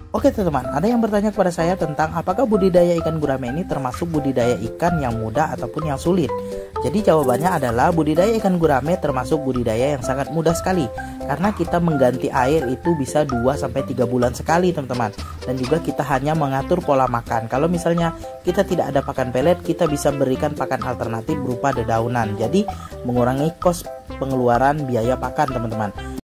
Oke teman-teman, ada yang bertanya kepada saya tentang apakah budidaya ikan gurame ini termasuk budidaya ikan yang mudah ataupun yang sulit. Jadi jawabannya adalah budidaya ikan gurame termasuk budidaya yang sangat mudah sekali. Karena kita mengganti air itu bisa 2-3 bulan sekali teman-teman. Dan juga kita hanya mengatur pola makan. Kalau misalnya kita tidak ada pakan pelet, kita bisa berikan pakan alternatif berupa dedaunan. Jadi mengurangi kos pengeluaran biaya pakan teman-teman.